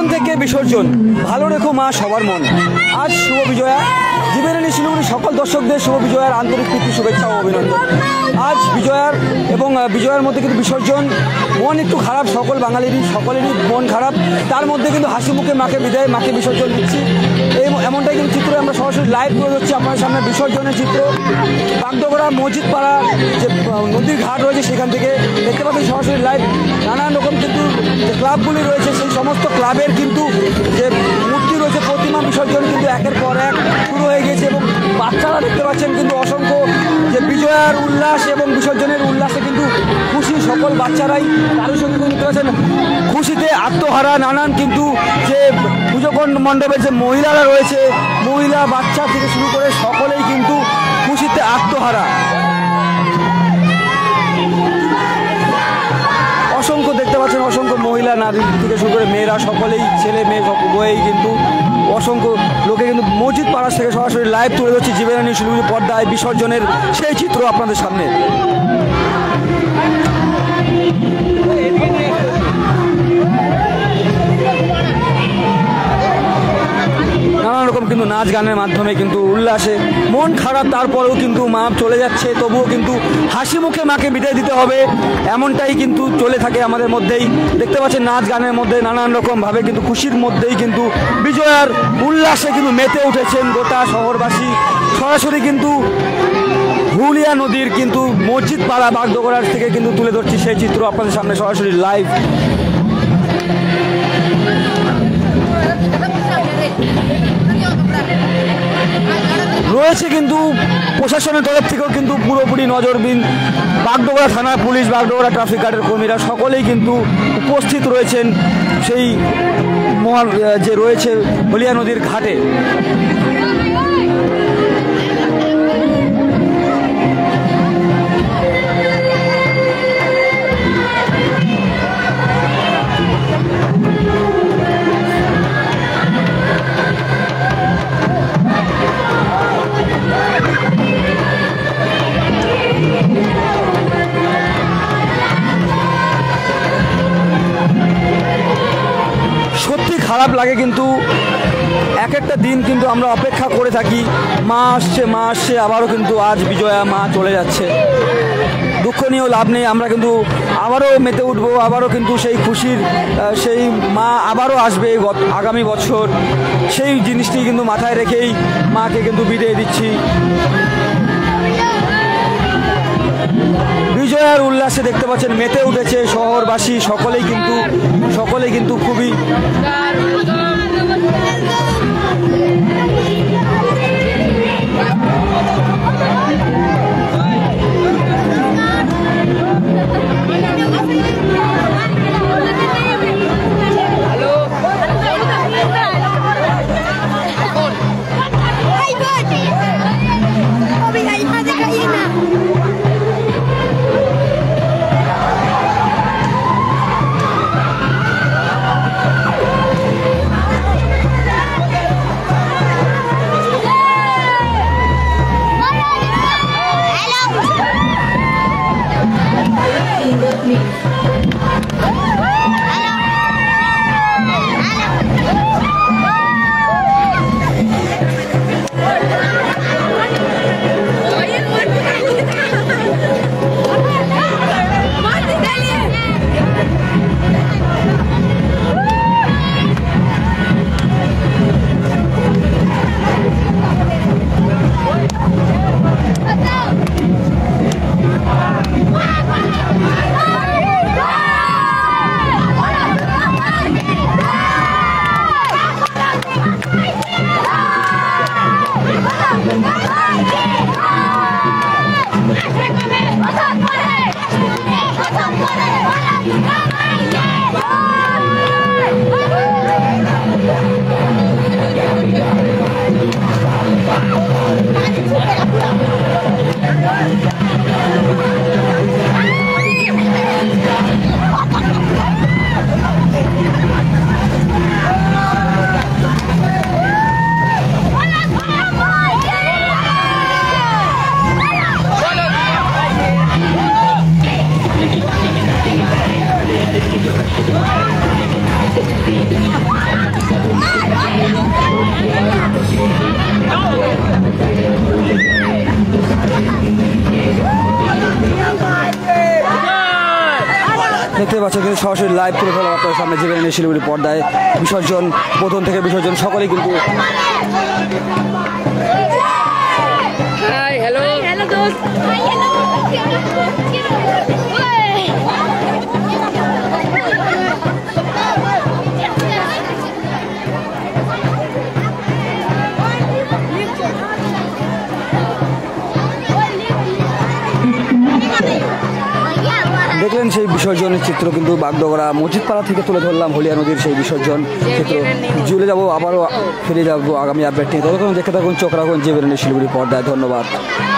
মন থেকে বিসর্জন, ভালো রেখো মা সবার মন। আজ শুভ বিজয়া, জীবনী শিলিগুড়ি সকল দর্শকদের শুভ বিজয়ার আন্তরিক প্রীতি শুভেচ্ছা ও অভিনন্দন। আজ বিজয়ার এবং বিজয়ার মধ্যে কিন্তু বিসর্জন, মন একটু খারাপ সকল বাঙালিরই, সকলেরই মন খারাপ। তার মধ্যে কিন্তু হাসি মুখে মাকে বিদায়, মাকে বিসর্জন দিচ্ছি, এমনটাই কিন্তু চিত্র আমরা সরাসরি লাইভ করে হচ্ছে আপনার সামনে। বিসর্জনের চিত্র বাগডোগরা মসজিদ পাড়া যে নদীর ঘাট রয়েছে সেখান থেকে দেখতে পাচ্ছেন সরাসরি লাইভ। নানান রকম কিন্তু যে ক্লাবগুলি রয়েছে সেই সমস্ত ক্লাবের কিন্তু যে মূর্তি রয়েছে, প্রতিমা বিসর্জন কিন্তু একের পর এক শুরু হয়ে গেছে এবং বাচ্চারা দেখতে পাচ্ছেন কিন্তু অসংখ্য যে বিজয়ার উল্লাস এবং বিসর্জনের উল্লাসে কিন্তু খুশি সকল বাচ্চারাই। কারোর সঙ্গে দেখতে পাচ্ছেন খুশিতে আত্মহারা নানান কিন্তু যে পুজো মণ্ডপের যে মহিলারা রয়েছে, মহিলা বাচ্চা থেকে শুরু করে সকলেই কিন্তু খুশিতে আত্মহারা। অসংখ্য দেখতে পাচ্ছেন অসংখ্য মহিলা নারী থেকে শুরু করে মেয়েরা সকলেই, ছেলে মেয়ে উভয়েই কিন্তু অসংখ্য লোকে কিন্তু মসজিদ পাড়া থেকে সরাসরি লাইভ তুলে ধরছি জীবনী শিলিগুড়ি পর্দায় বিসর্জনের সেই চিত্র আপনাদের সামনে। নানান রকম কিন্তু নাচ গানের মাধ্যমে কিন্তু উল্লাসে, মন খারাপ তারপরেও কিন্তু মা চলে যাচ্ছে, তবুও কিন্তু হাসি মুখে মাকে বিদায় দিতে হবে, এমনটাই কিন্তু চলে থাকে আমাদের মধ্যেই। দেখতে পাচ্ছেন নাচ গানের মধ্যে নানান রকমভাবে কিন্তু খুশির মধ্যেই কিন্তু বিজয়ার উল্লাসে কিন্তু মেতে উঠেছেন গোটা শহরবাসী। সরাসরি কিন্তু হুলিয়া নদীর কিন্তু মসজিদ পাড়া বাগডোগরার থেকে কিন্তু তুলে ধরছি সেই চিত্র আপনাদের সামনে সরাসরি লাইভ। রয়েছে কিন্তু প্রশাসনের তরফ থেকেও কিন্তু পুরোপুরি নজরবিন, বাগডোগরা থানার পুলিশ, বাগডোগরা ট্রাফিক গার্ডের কর্মীরা সকলেই কিন্তু উপস্থিত রয়েছেন সেই যে রয়েছে হুলিয়া নদীর ঘাটে। সত্যি খারাপ লাগে কিন্তু এক একটা দিন কিন্তু আমরা অপেক্ষা করে থাকি, মা আসছে আবারও কিন্তু আজ বিজয়া মা চলে যাচ্ছে। দুঃখ নিয়েও লাভ নেই, আমরা কিন্তু আবারও মেতে উঠবো, আবারও কিন্তু সেই খুশির সেই মা আবারও আসবে আগামী বছর, সেই জিনিসটি কিন্তু মাথায় রেখেই মাকে কিন্তু বিদায় দিচ্ছি। বিজয়ার উল্লাসে দেখতে পাচ্ছেন মেতে উঠেছে শহরবাসী, সকলেই কিন্তু খুবই পাচ্ছেন কিন্তু সরাসরি লাইভ তুলে ধরলাম আপনাদের সামনে জীবনী শিলিগুড়ি পর্দায় বিসর্জন, প্রথম থেকে বিসর্জন সকলেই কিন্তু हेलो दोस्त দেখলেন সেই বিসর্জনের চিত্র কিন্তু বাগডোগরা মসজিদপাড়া থেকে তুলে ধরলাম হলিয়া নদীর সেই বিসর্জন চিত্র। জুলে যাবো, আবারও ফিরে যাবো আগামী আপডেট নিয়ে। ততক্ষণ দেখে থাকুন, চোখ রাখুন জীবনী শিলিগুড়ি পর্দায়। ধন্যবাদ।